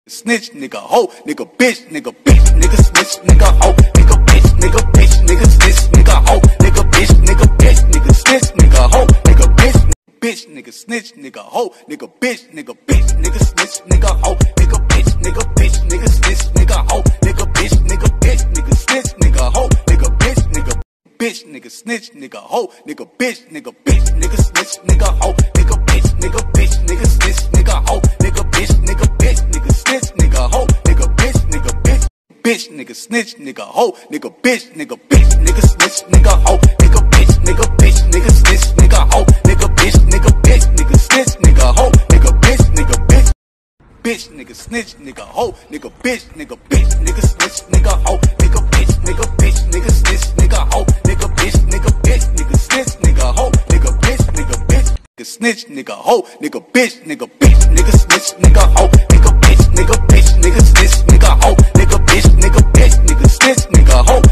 Snitch, nigga, hoe, nigga, bitch, nigga, snitch, nigga, hoe, nigga, bitch, nigga, snitch, nigga, hoe, nigga, bitch, nigga, snitch, nigga, hoe, nigga, bitch, nigga, snitch, nigga, hoe, nigga, bitch, nigga, snitch, nigga, hoe, nigga, bitch, nigga, snitch, nigga, hoe, nigga, bitch, nigga, snitch, nigga, hoe, nigga, bitch, nigga, snitch, nigga, hoe, nigga, bitch, nigga, snitch, nigga, hoe, nigga, bitch, nigga, snitch, nigga, hoe, nigga, bitch, nigga, snitch, nigga, hoe, nigga, bitch, nigga, snitch, nigga, hoe, nigga, bitch, nigga, snitch, nigga, hoe, nigga, bitch, nigga, snitch, nigga, hoe, nigga, bitch, nigga, snitch, nigga, hoe, nigga, bitch, nigga, snitch, nigga, hoe, nigga, bitch, nigga, snitch, nigga, hoe, nigga, bitch, nigga, snitch, nigga, hoe, nigga, bitch, nigga, snitch, nigga, hoe, nigga, bitch, snitch, nigga, hoe, nigga, bitch, nigga, snitch, nigga, hoe, nigga, bitch, nigga, snitch, nigga, hoe, nigga, bitch, nigga, snitch, nigga, hoe.